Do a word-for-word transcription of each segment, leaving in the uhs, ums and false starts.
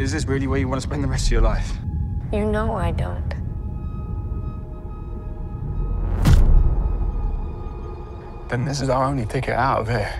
is this really where you want to spend the rest of your life? You know I don't. Then this is our only ticket out of here.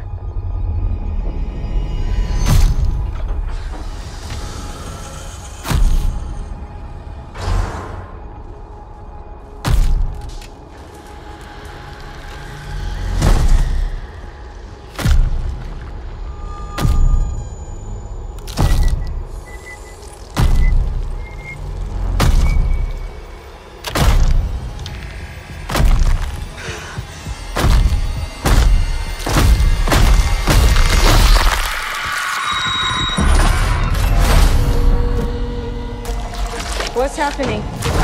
What's happening?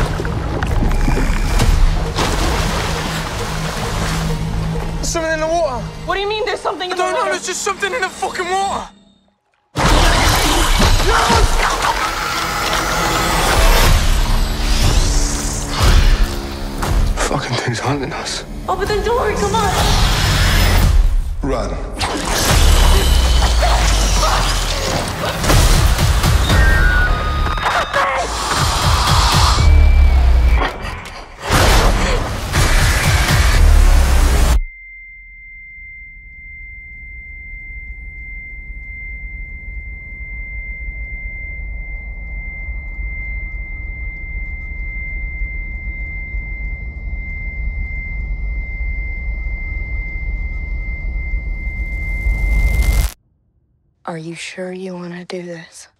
There's something in the water. What do you mean there's something in I the don't water? know, there's just something in the fucking water. Fucking thing's hunting us. Open the door, come on. Run. Are you sure you want to do this?